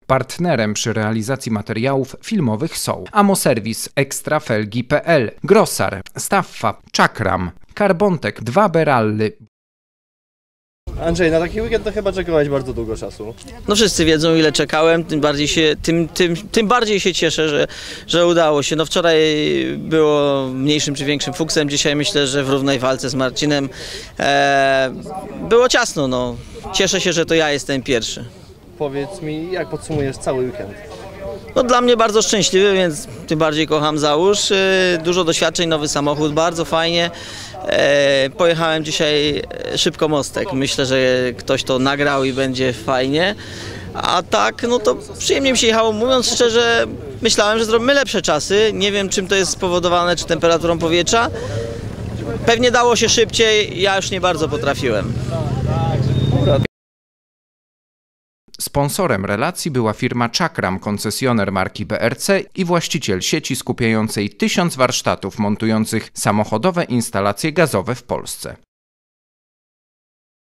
Partnerem przy realizacji materiałów filmowych są Amoserwis, Ekstrafelgi.pl, Grossar, Staffa, Czakram, Carbontek, 2 Berally. Andrzej, na taki weekend to chyba czekałeś bardzo długo czasu. No wszyscy wiedzą, ile czekałem, tym bardziej się cieszę, że udało się. No wczoraj było mniejszym czy większym fuksem, dzisiaj myślę, że w równej walce z Marcinem było ciasno. No. Cieszę się, że to ja jestem pierwszy. Powiedz mi, jak podsumujesz cały weekend? No dla mnie bardzo szczęśliwy, więc tym bardziej kocham Załóż. Dużo doświadczeń, nowy samochód, bardzo fajnie. Pojechałem dzisiaj szybko mostek. Myślę, że ktoś to nagrał i będzie fajnie. A tak, no to przyjemnie mi się jechało. Mówiąc szczerze, myślałem, że zrobimy lepsze czasy. Nie wiem, czym to jest spowodowane, czy temperaturą powietrza. Pewnie dało się szybciej, ja już nie bardzo potrafiłem. Sponsorem relacji była firma Czakram, koncesjoner marki BRC i właściciel sieci skupiającej 1000 warsztatów montujących samochodowe instalacje gazowe w Polsce.